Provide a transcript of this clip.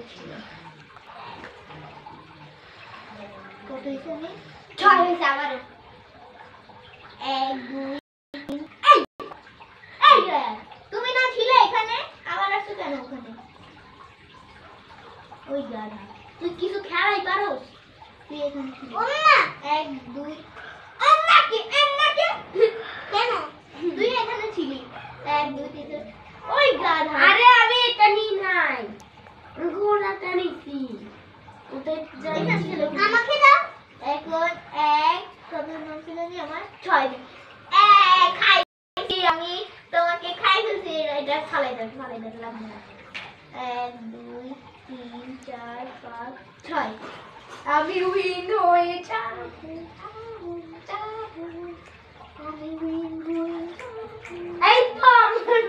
ছিল কত হয়েছে আমি 6 হয়েছে আবারও 1 2 এই এই তুমি না ছিলে এখানে আবার আসছো কেন ওখানে ওই গাধা তুই কিছু খেলাই পারোস তুই এখানে ছিলি ওম্মা 1 2 আম্মা কি কেন তুই এখানে ছিলি 1 2 3 ওই গাধা আরে আমি এটা নিই নাই ঘোড়াটা নিছি ওটা যাই না ছিল আমাকে দাও এখন 1 কত নাম ছিল নি আমার 6 খাইছি আমি তোমাকে খাই ফেলছি এটা ফালাই দাও না 1 2 3 4 5 6 আমি উইন হয়ে যাবো আমি উইন হয়ে এই তো